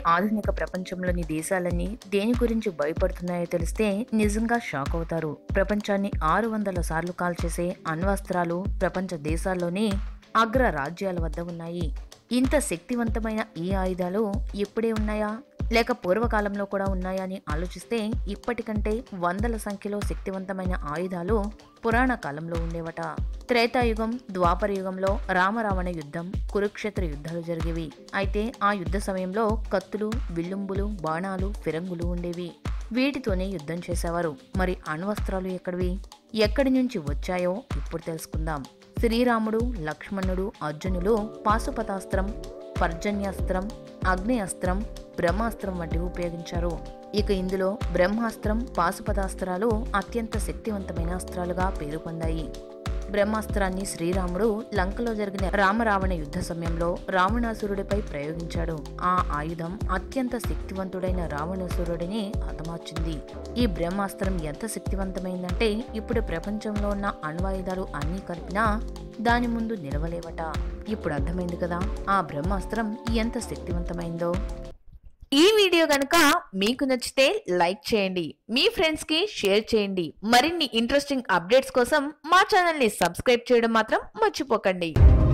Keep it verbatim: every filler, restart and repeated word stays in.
ఆధునిక ప్రపంచంలోని దేశాలన్నీ దేని గురించి భయపడుతున్నాయో తెలిస్తే నిజంగా షాక్ అవుతారు. ప్రపంచాన్ని ఆరు వందల సార్లు కాల్చేసే అణ్వస్త్రాలు ప్రపంచ దేశాల్లోని అగ్ర రాజ్యాల వద్ద ఉన్నాయి. ఇంత శక్తివంతమైన ఈ ఆయుధాలు ఇప్పుడే ఉన్నాయా లేక పూర్వకాలంలో కూడా ఉన్నాయా అని ఆలోచిస్తే ఇప్పటికంటే వందల సంఖ్యలో శక్తివంతమైన ఆయుధాలు పురాణ కాలంలో ఉండేవట. త్రేతాయుగం, ద్వాపర యుగంలో రామరావణ యుద్ధం, కురుక్షేత్ర యుద్ధాలు జరిగేవి. అయితే ఆ యుద్ధ సమయంలో కత్తులు, విల్లుంబులు, బాణాలు, ఫిరంగులు ఉండేవి. వీటితోనే యుద్ధం చేసేవారు. మరి అణ్వస్త్రాలు ఎక్కడివి, ఎక్కడి నుంచి వచ్చాయో ఇప్పుడు తెలుసుకుందాం. శ్రీరాముడు, లక్ష్మణుడు, అర్జునులు పాశుపతాస్త్రం, పర్జన్యాస్త్రం, అగ్నేయాస్త్రం, బ్రహ్మాస్త్రం వంటివి ఉపయోగించారు. ఇక ఇందులో బ్రహ్మాస్త్రం, పాశుపతాస్త్రాలు అత్యంత శక్తివంతమైన అస్త్రాలుగా పేరు పొందాయి. బ్రహ్మాస్త్రాన్ని శ్రీరాముడు లంకలో జరిగిన రామరావణ యుద్ధ సమయంలో రావణాసురుడిపై ప్రయోగించాడు. ఆ ఆయుధం అత్యంత శక్తివంతుడైన రావణాసురుడిని హతమార్చింది. ఈ బ్రహ్మాస్త్రం ఎంత శక్తివంతమైందంటే ఇప్పుడు ప్రపంచంలో ఉన్న అణ్వాయుధాలు అన్నీ కలిపినా దాని ముందు నిలవలేవట. ఇప్పుడు అర్థమైంది కదా ఆ బ్రహ్మాస్త్రం ఎంత శక్తివంతమైందో. ఈ వీడియో గనుక మీకు నచ్చితే లైక్ చేయండి, మీ ఫ్రెండ్స్ కి షేర్ చేయండి. మరిన్ని ఇంట్రెస్టింగ్ అప్డేట్స్ కోసం మా ఛానల్ ని సబ్స్క్రైబ్ చేయడం మాత్రం మర్చిపోకండి.